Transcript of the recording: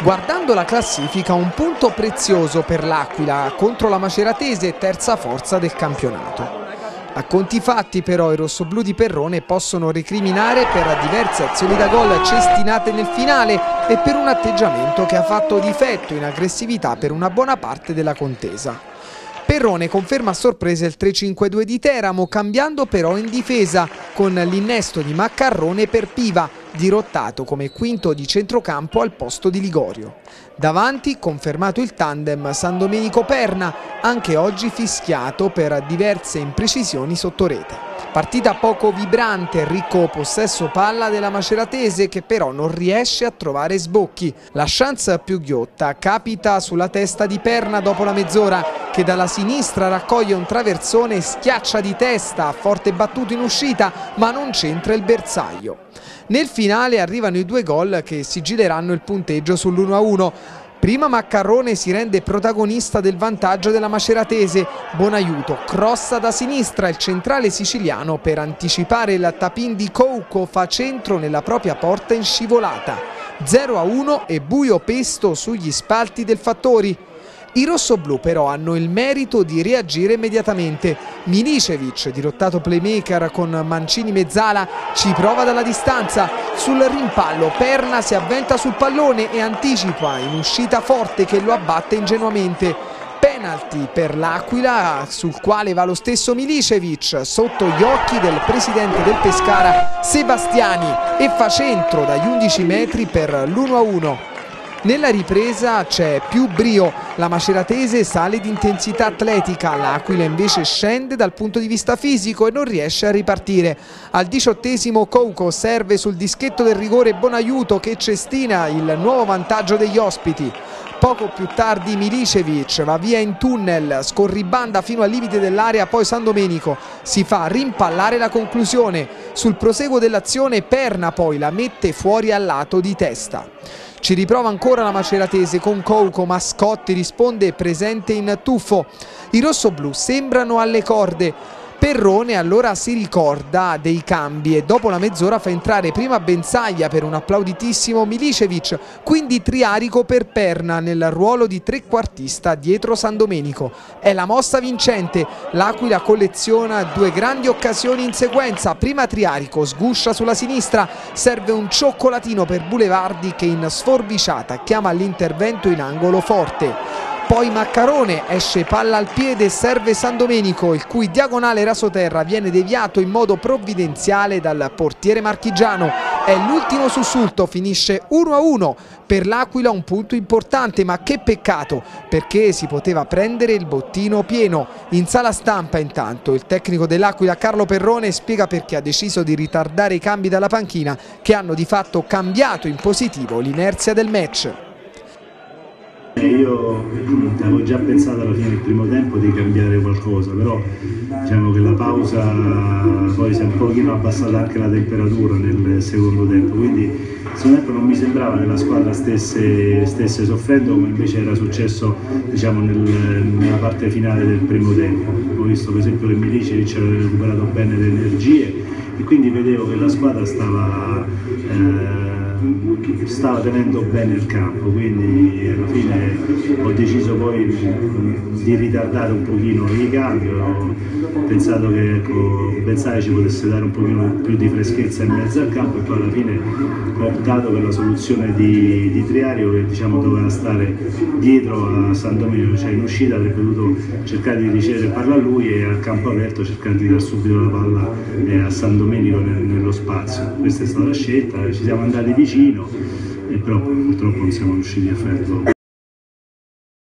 Guardando la classifica, un punto prezioso per l'Aquila contro la Maceratese, terza forza del campionato. A conti fatti però i rossoblù di Perrone possono recriminare per diverse azioni da gol cestinate nel finale e per un atteggiamento che ha fatto difetto in aggressività per una buona parte della contesa. Perrone conferma a sorpresa il 3-5-2 di Teramo, cambiando però in difesa con l'innesto di Maccarrone per Piva, dirottato come quinto di centrocampo al posto di Ligorio. Davanti confermato il tandem San Domenico-Perna, anche oggi fischiato per diverse imprecisioni sotto rete. Partita poco vibrante, ricco possesso palla della Maceratese che però non riesce a trovare sbocchi. La chance più ghiotta capita sulla testa di Perna dopo la mezz'ora, che dalla sinistra raccoglie un traversone e schiaccia di testa, forte battuto in uscita, ma non centra il bersaglio. Nel finale arrivano i due gol che sigileranno il punteggio sull'1-1. Prima Maccarrone si rende protagonista del vantaggio della Maceratese. Bonaiuto crossa da sinistra, il centrale siciliano per anticipare il tap-in di Couco fa centro nella propria porta in scivolata. 0-1 e buio pesto sugli spalti del Fattori. I rossoblù però hanno il merito di reagire immediatamente. Milicevic, dirottato playmaker con Mancini-Mezzala, ci prova dalla distanza. Sul rimpallo Perna si avventa sul pallone e anticipa in uscita forte che lo abbatte ingenuamente. Penalty per l'Aquila, sul quale va lo stesso Milicevic sotto gli occhi del presidente del Pescara Sebastiani e fa centro dagli 11 metri per l'1-1. Nella ripresa c'è più brio, la Maceratese sale di intensità atletica, l'Aquila invece scende dal punto di vista fisico e non riesce a ripartire. Al 18° Couco serve sul dischetto del rigore Bonaiuto che cestina il nuovo vantaggio degli ospiti. Poco più tardi Milicevic va via in tunnel, scorribanda fino al limite dell'area, poi San Domenico si fa rimpallare la conclusione. Sul proseguo dell'azione Perna poi la mette fuori al lato di testa. Ci riprova ancora la Maceratese con Couco, ma Scotti risponde presente in tuffo. I rossoblù sembrano alle corde. Perrone allora si ricorda dei cambi e dopo la mezz'ora fa entrare prima Benzaglia per un applauditissimo Milicevic, quindi Triarico per Perna nel ruolo di trequartista dietro San Domenico. È la mossa vincente, l'Aquila colleziona due grandi occasioni in sequenza, prima Triarico sguscia sulla sinistra, serve un cioccolatino per Bulevardi che in sforbiciata chiama all'intervento in angolo forte. Poi Maccarrone, esce palla al piede e serve San Domenico, il cui diagonale rasoterra viene deviato in modo provvidenziale dal portiere marchigiano. È l'ultimo sussulto, finisce 1-1. Per l'Aquila un punto importante, ma che peccato, perché si poteva prendere il bottino pieno. In sala stampa intanto il tecnico dell'Aquila Carlo Perrone spiega perché ha deciso di ritardare i cambi dalla panchina che hanno di fatto cambiato in positivo l'inerzia del match. Io avevo già pensato alla fine del primo tempo di cambiare qualcosa, però diciamo che la pausa poi si è un pochino abbassata anche la temperatura nel secondo tempo, quindi nel secondo tempo non mi sembrava che la squadra stesse soffrendo come invece era successo, diciamo, nella parte finale del primo tempo. Ho visto per esempio che Milicevic aveva recuperato bene le energie e quindi vedevo che la squadra stava tenendo bene il campo, quindi alla fine ho deciso poi di ritardare un pochino i cambi. Ho pensato che Benzaglia ci potesse dare un pochino più di freschezza in mezzo al campo e poi alla fine ho optato per la soluzione di Triario che, diciamo, doveva stare dietro a San Domenico, cioè in uscita avrebbe dovuto cercare di ricevere palla a lui e a campo aperto cercare di dare subito la palla a San Domenico nello spazio. Questa è stata la scelta, ci siamo andati vicino, però purtroppo non siamo riusciti a farlo.